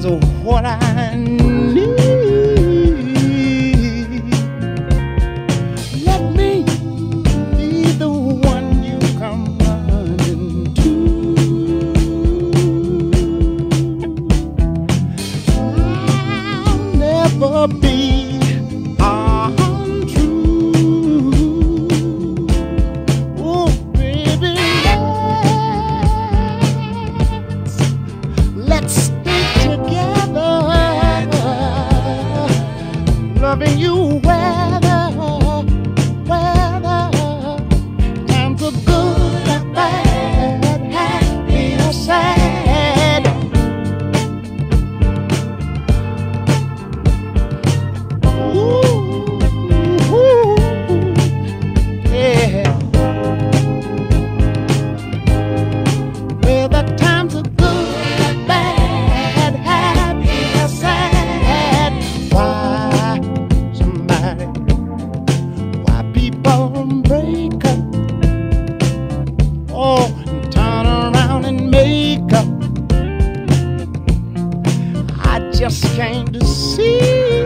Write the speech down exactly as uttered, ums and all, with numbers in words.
is what I need. Let me be the one you come running to. I'll never be loving you weather, weather, times are good or bad, happy or sad. Ooh, ooh, yeah. Whether times are good or bad, happy or sad. Why? Why people break up, oh, and turn around and make up? I just came to see